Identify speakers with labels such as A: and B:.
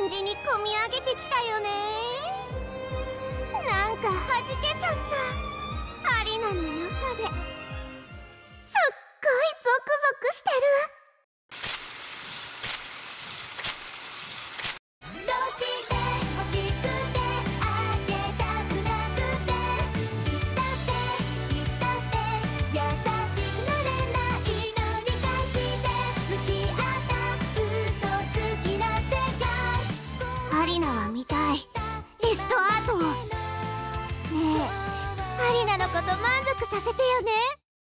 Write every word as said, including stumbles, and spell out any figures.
A: じに込み上げてきたよね。なんか弾けちゃった。アリナの中で。